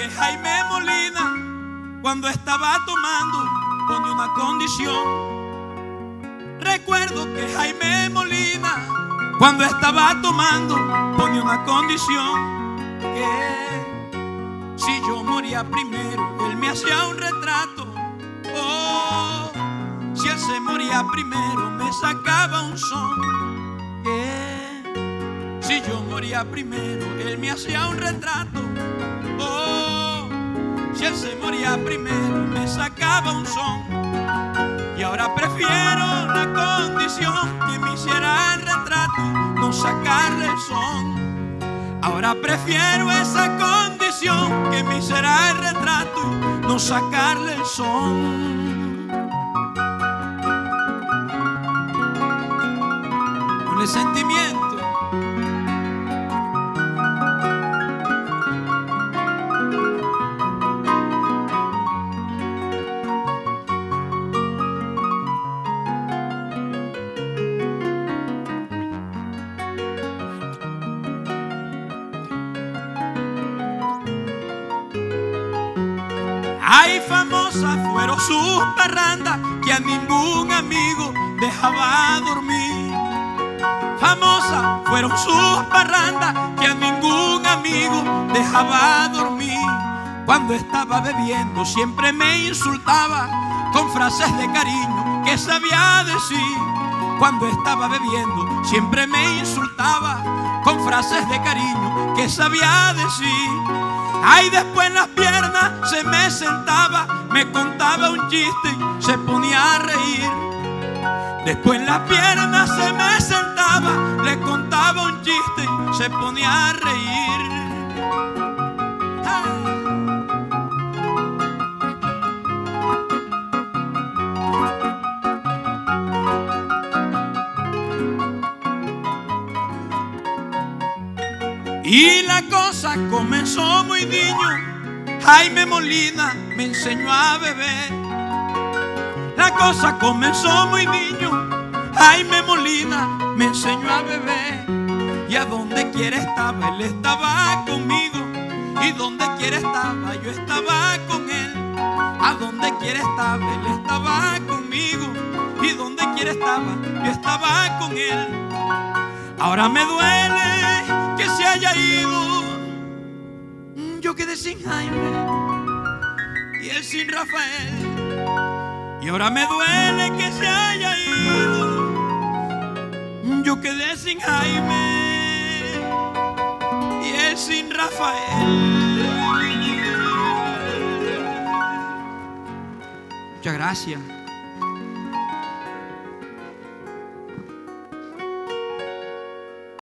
que Jaime Molina, cuando estaba tomando, ponía una condición. Recuerdo que Jaime Molina, cuando estaba tomando, ponía una condición: que si yo moría primero, él me hacía un retrato. Oh, si él se moría primero, me sacaba un son. Que si yo moría primero, él me hacía un retrato. Oh, si él se moría primero, me sacaba un son. Y ahora prefiero la condición, que me hiciera el retrato, no sacarle el son. Ahora prefiero esa condición, que me hiciera el retrato, no sacarle el son. Con el sentimiento. Ay, famosas fueron sus parrandas, que a ningún amigo dejaba dormir. Famosas fueron sus parrandas, que a ningún amigo dejaba dormir. Cuando estaba bebiendo siempre me insultaba con frases de cariño que sabía decir. Cuando estaba bebiendo siempre me insultaba con frases de cariño que sabía decir. Ay, después en las piernas se me sentaba, me contaba un chiste y se ponía a reír. Después en las piernas se me sentaba, le contaba un chiste y se ponía a reír. Y la cosa comenzó muy niño, Jaime Molina me enseñó a beber. La cosa comenzó muy niño, Jaime Molina me enseñó a beber. Y a donde quiera estaba, él estaba conmigo. Y donde quiera estaba, yo estaba con él. A donde quiera estaba, él estaba conmigo. Y donde quiera estaba, yo estaba con él. Ahora me duele que se haya ido. Yo quedé sin Jaime y él sin Rafael. Y ahora me duele que se haya ido. Yo quedé sin Jaime y él sin Rafael. Muchas gracias.